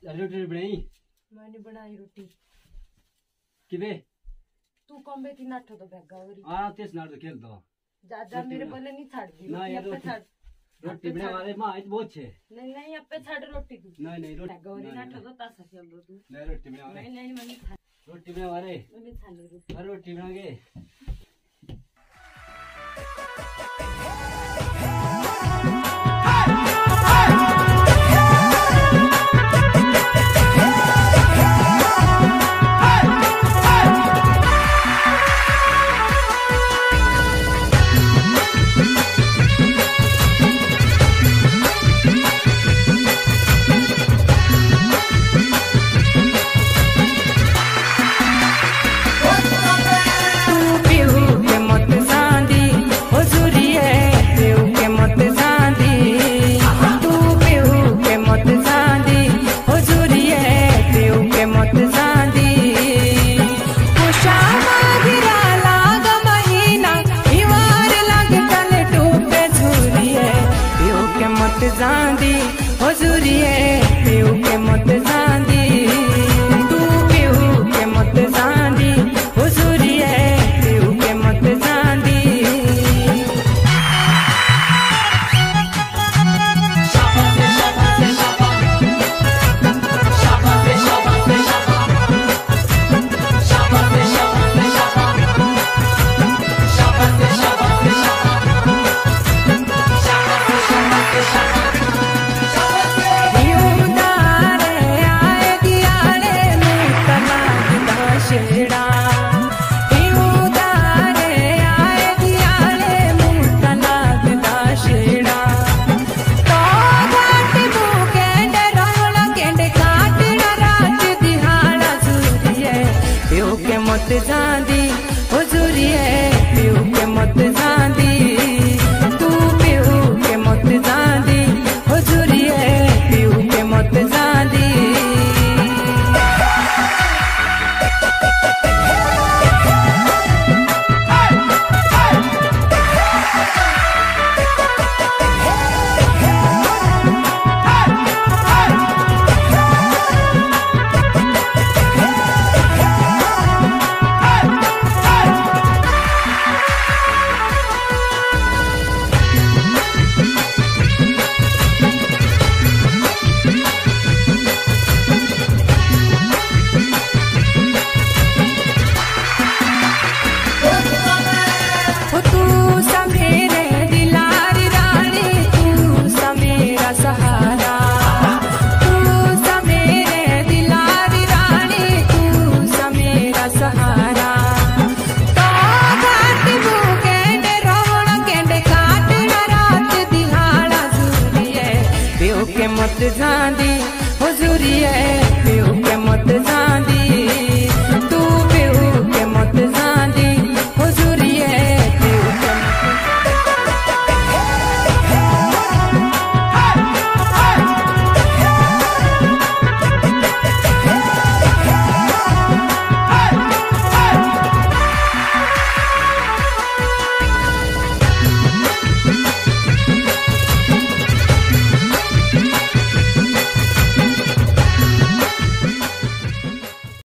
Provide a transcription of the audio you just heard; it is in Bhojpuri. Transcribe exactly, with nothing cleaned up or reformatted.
रोटी बनाई? मैंने बनाई रोटी। किवे? तू कम बेटी नाठो तो बैगा वरी। आ तेस नाट तो खेल दो। जा जा मेरे बोले नहीं छाड़ दी। ना ये रोटी छाड़। रोटी बना वाले मां इत बहुत छे। नहीं नहीं अब पे छाड़ रोटी तू। नहीं नहीं रोटी। गौरी नाठो तो तासा खेल दो तू। नहीं रोटी बना वाले। नहीं नहीं मैंने रोटी बना वाले। मैंने छाड़ रोटी। अरे रोटी बना के। जांदी हुजूरी है पीऊ के मत जांदी तू पीऊ के मत जांदी हुजूरी है पीऊ के मत जांदी मत जांदी हुजूरी है पीऊ के मत जांदी तू पीऊ के मत जांदी हुजूरी है पीऊ के मत जांदी मत जांदी हुजूरी है